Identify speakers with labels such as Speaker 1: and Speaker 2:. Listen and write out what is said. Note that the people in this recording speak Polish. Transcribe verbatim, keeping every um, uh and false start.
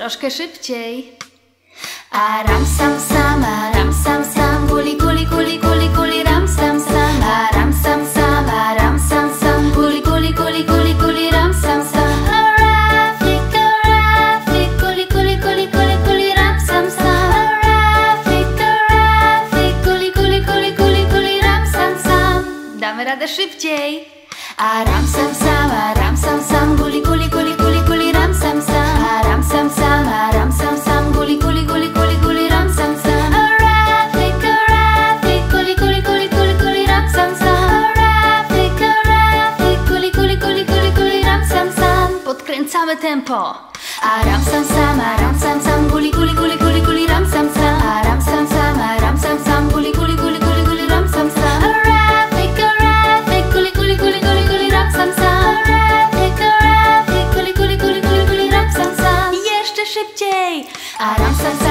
Speaker 1: troszkę szybciej. A ram sam sam, a ram sam sam, guli guli guli guli guli ram sam sam, a ram sam sam, a ram sam sam, guli guli guli guli guli ram sam sam. A Rafik, a Rafik, guli guli guli guli guli ram sam sam. A Rafik, a Rafik, guli guli guli guli guli ram sam sam. Damy radę szybciej. A ram sam sam, a ram sam sam, guli guli guli guli guli ram sam sam. A ram sam sam, a ram sam sam, guli guli guli guli guli ram sam sam. A Rafik, a Rafik, guli guli guli guli guli ram sam sam. A Rafik, a Rafik, guli guli guli guli guli ram sam sam. Podkręcamy tempo. A ram sam sam, a ram sam sam, guli guli guli guli guli ram sam sam. A ram sam sam, a ram sam sam, guli guli guli guli guli ram sam sam. A Rafik, a Rafik, guli guli guli guli guli ram sam sam. A Rafik, a Rafik, guli guli guli guli guli ram sam sam. Jeszcze szybciej. A ram sam sam.